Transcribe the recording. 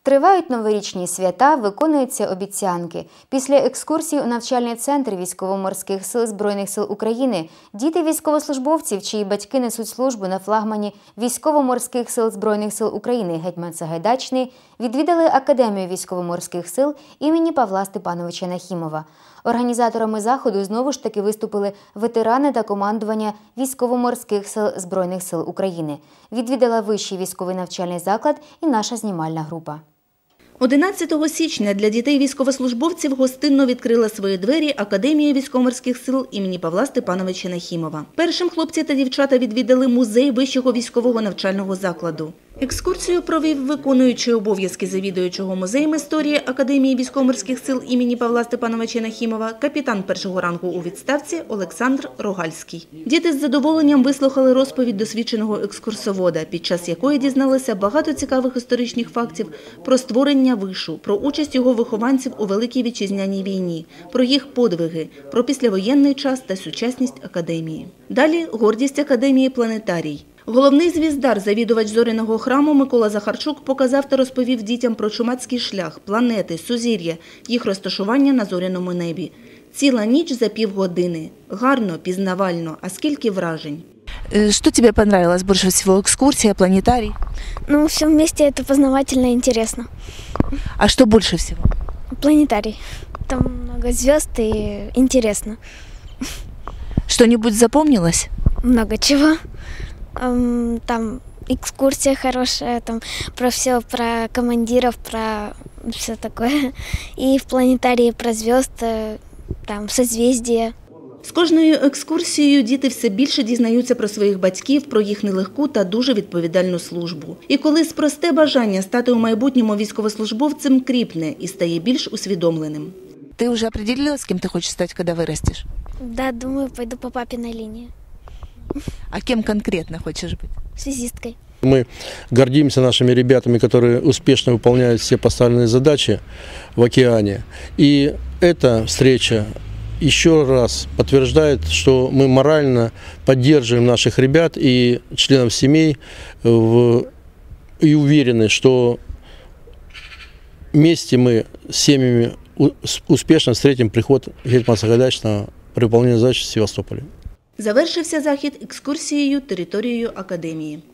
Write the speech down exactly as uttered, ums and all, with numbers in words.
Тривають новорічні свята, виконуються обіцянки. Після екскурсії у навчальний центр Військово-морських сил Збройних сил України діти військовослужбовців, чиї батьки несуть службу на флагмані Військово-морських сил Збройних сил України «Гетьман Сагайдачний», відвідали Академію Військово-морських сил імені Павла Степановича Нахімова. Організаторами заходу знову ж таки виступили ветерани та командування Військово-морських сил Збройних сил України. Відвідала вищий військовий навчальний заклад і наша знімальна група. одинадцятого січня для дітей-військовослужбовців гостинно відкрила свої двері Академія Військово-морських сил імені Павла Степановича Нахімова. Першим хлопці та дівчата відвідали музей вищого військового навчального закладу. Екскурсію провів виконуючий обов'язки завідуючого музеєм історії Академії Військово-морських сил імені Павла Степановича Нахімова, капітан першого рангу у відставці Олександр Рогальський. Діти з задоволенням вислухали розповідь досвідченого екскурсовода, під час якої дізналися багато цікавих історичних фактів про створення вишу, про участь його вихованців у Великій Вітчизняній війні, про їх подвиги, про післявоєнний час та сучасність Академії. Далі гордість Академії – планетарій. Головний звіздар, завідувач зоряного храму Микола Захарчук показав та розповів дітям про чумацький шлях, планети, сузір'я, їх розташування на зоряному небі. Ціла ніч за півгодини. Гарно, пізнавально, а скільки вражень. Что тебе понравилось больше всего? Экскурсия, планетарий? Ну, все вместе это познавательно и интересно. А что больше всего? Планетарий. Там много звезд и интересно. Что-нибудь запомнилось? Много чего. Там экскурсия хорошая, там про все, про командиров, про все такое. И в планетарии про звезды, там созвездия. З кожною екскурсією діти все більше дізнаються про своїх батьків, про їх нелегку та дуже відповідальну службу. І коли просте бажання стати у майбутньому військовослужбовцем кріпне і стає більш усвідомленим. Ты уже определилась, кем ты хочешь стать, когда вырастешь? Да, думаю, пойду по папиной линии. А кем конкретно хочешь быть? Связисткой. Мы гордимся нашими ребятами, которые успешно выполняют все поставленные задачи в океане. И эта встреча еще раз подтверждает, что мы морально поддерживаем наших ребят и членов семей в, и уверены, что вместе мы с семьями успешно встретим приход Гетьмана Сагайдачного при выполнении задач в Севастополе. Завершився захід екскурсією територією Академії.